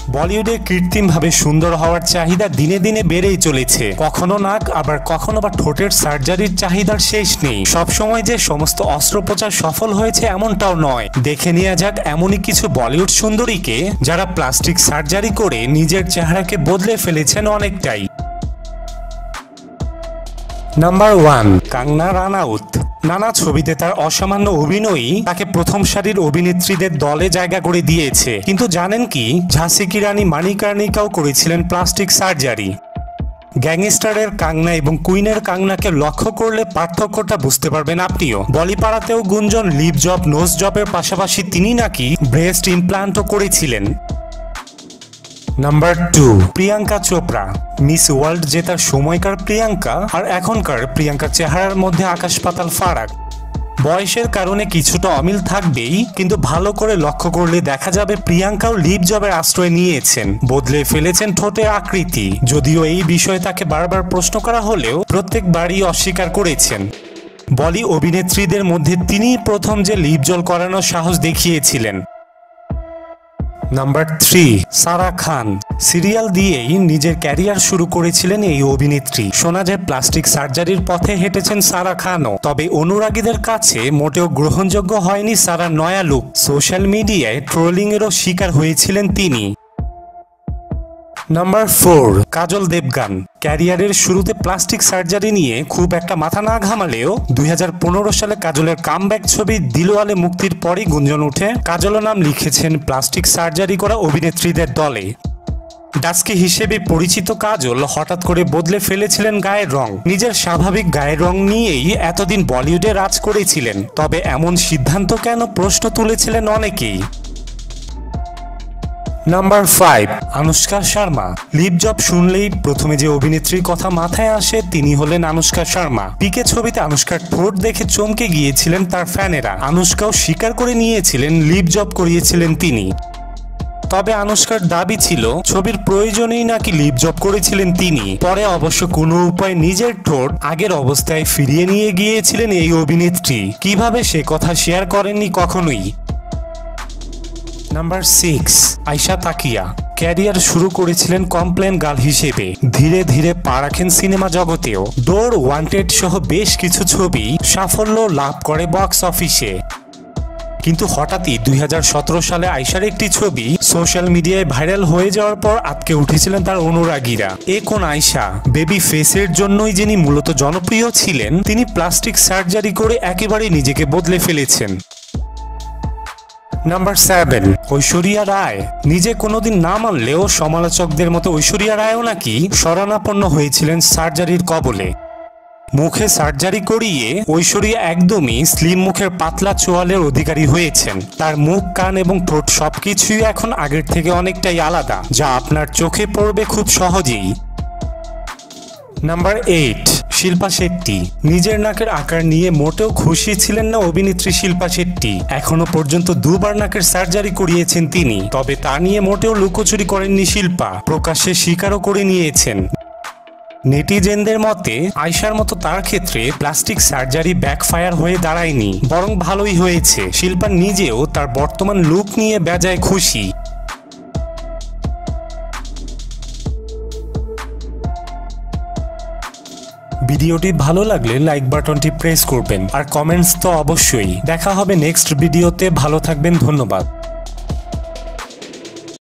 বলিউডে কৃত্রিমভাবে সুন্দর হওয়ার চাহিদা দিনে দিনে বেড়েই চলেছে। কখনো নাক আবার কখনো বা ঠোঁটের সার্জারির চাহিদার শেষ নেই। সবসময় যে সমস্ত অস্ত্রোপচার সফল হয়েছে এমনটাও নয়। দেখে নেওয়া যাক এমনই কিছু বলিউড সুন্দরীকে যারা প্লাস্টিক সার্জারি করে নিজের চেহারাকে বদলে ফেলেছেন অনেকটাই। নাম্বার 1, কাঙ্গনা রানাউত। নানা ছবিতে তার অসামান্য অভিনয়ই তাকে প্রথম সারির অভিনেত্রীদের দলে জায়গা করে দিয়েছে। কিন্তু জানেন কি, ঝাঁসি কি রানী মানিকার্নিকাও করেছিলেন প্লাস্টিক সার্জারি। গ্যাংস্টারের কাঙ্গনা এবং কুইনের কাঙ্গনাকে লক্ষ্য করলে পার্থক্যটা বুঝতে পারবেন আপনিও। বলিপাড়াতেও গুঞ্জন লিপ জব, নোজ জবের পাশাপাশি তিনি নাকি ব্রেস্ট ইমপ্লান্টও করেছিলেন। Number 2, Priyanka Chopra. Miss World জেতার সময়কার প্রিয়াঙ্কা আর এখনকার প্রিয়াঙ্কার চেহারার মধ্যে আকাশ পাতাল ফারাক। বয়সের কারণে কিছুটা অমিল থাকবেই, কিন্তু ভালো করে লক্ষ্য করলে দেখা যাবে প্রিয়াঙ্কাও লিপ জবের আশ্রয় নিয়েছেন, বদলে ফেলেছেন ঠোঁটের আকৃতি। যদিও এই বিষয়ে তাকে বারবার প্রশ্ন করা হলেও প্রত্যেকবারই অস্বীকার করেছেন। বলি অভিনেত্রীদের মধ্যে তিনিই প্রথম যে লিপ জল করানোর সাহস দেখিয়েছিলেন। নাম্বার 3, সারা খান। সিরিয়াল দিয়েই নিজের ক্যারিয়ার শুরু করেছিলেন এই অভিনেত্রী। শোনা যায় প্লাস্টিক সার্জারির পথে হেঁটেছেন সারা খানও। তবে অনুরাগীদের কাছে মোটেও গ্রহণযোগ্য হয়নি সারার নয়া লুক। সোশ্যাল মিডিয়ায় ট্রোলিংয়েরও শিকার হয়েছিলেন তিনি। নাম্বার 4, কাজল দেবগান। ক্যারিয়ারের শুরুতে প্লাস্টিক সার্জারি নিয়ে খুব একটা মাথা না ঘামালেও 2015 সালে কাজলের কামব্যাক ছবি দিলওয়ালে মুক্তির পরই গুঞ্জন উঠে কাজলও নাম লিখেছেন প্লাস্টিক সার্জারি করা অভিনেত্রীদের দলে। ডাস্কি হিসেবে পরিচিত কাজল হঠাৎ করে বদলে ফেলেছিলেন গায়ের রং। নিজের স্বাভাবিক গায়ের রং নিয়েই এতদিন বলিউডে রাজ করেছিলেন। তবে এমন সিদ্ধান্ত কেন, প্রশ্ন তুলেছিলেন অনেকেই। Number 5, Anushka Sharma. Lip job শুনলেই প্রথমে যে অভিনেত্রীর কথা মাথায় আসে তিনি হলেন আনুশকা শর্মা। পিকে ছবিতে আনুশকার ঠোঁট দেখে চমকে গিয়েছিলেন তার ফ্যানেরা। আনুশকাও স্বীকার করে নিয়েছিলেন লিপ জব করিয়েছিলেন তিনি। তবে আনুশকার দাবি ছিল ছবির প্রয়োজনেই নাকি লিপ জব করেছিলেন তিনি। পরে অবশ্য কোনো উপায় নিজের ঠোঁট আগের অবস্থায় ফিরিয়ে নিয়ে গিয়েছিলেন এই অভিনেত্রী। কিভাবে সে কথা শেয়ার করেননি কখনোই। নাম্বার 6, আয়শা তাকিয়া। ক্যারিয়ার শুরু করেছিলেন কমপ্লেন গার্ল হিসেবে। ধীরে ধীরে পা রাখেন সিনেমা জগতেও। ডোর, ওয়ান্টেড সহ বেশ কিছু ছবি সাফল্য লাভ করে বক্স অফিসে। কিন্তু হঠাৎই 2017 সালে আয়শার একটি ছবি সোশ্যাল মিডিয়ায় ভাইরাল হয়ে যাওয়ার পর আটকে উঠেছিলেন তার অনুরাগীরা। এ কোন আয়শা? বেবি ফেসের জন্যই যিনি মূলত জনপ্রিয় ছিলেন, তিনি প্লাস্টিক সার্জারি করে একেবারে নিজেকে বদলে ফেলেছেন। নাম্বার 7, ঐশ্বরিয়া রায়। নিজে কোনোদিন না মানলেও সমালোচকদের মতো ঐশ্বরিয়া রায়ও নাকি শরণাপন্ন হয়েছিলেন সার্জারির কবলে। মুখে সার্জারি করিয়ে ঐশ্বরিয়া একদমই স্লিম মুখের পাতলা চোয়ালের অধিকারী হয়েছেন। তার মুখ, কান এবং ঠোঁট সবকিছুই এখন আগের থেকে অনেকটাই আলাদা, যা আপনার চোখে পড়বে খুব সহজেই। নাম্বার 8, শিল্পা শেট্টি। নিজের নাকের আকার নিয়ে মোটেও খুশি ছিলেন না অভিনেত্রী শিল্পা শেট্টি। এখনো পর্যন্ত 2 বার নাকের সার্জারি করিয়েছেন তিনি। তবে তা নিয়ে মোটেও লুকোচুরি করেননি শিল্পা, প্রকাশ্যে স্বীকারও করে নিয়েছেন। নেটিজেনদের মতে আয়শার মতো তার ক্ষেত্রে প্লাস্টিক সার্জারি ব্যাকফায়ার হয়ে দাঁড়ায়নি, বরং ভালোই হয়েছে। শিল্পা নিজেও তার বর্তমান লুক নিয়ে বেজায় খুশি। ভিডিওটি ভালো লাগলে লাইক বাটনটি প্রেস করবেন আর কমেন্টস তো অবশ্যই। দেখা হবে নেক্সট ভিডিওতে। ভালো থাকবেন, ধন্যবাদ।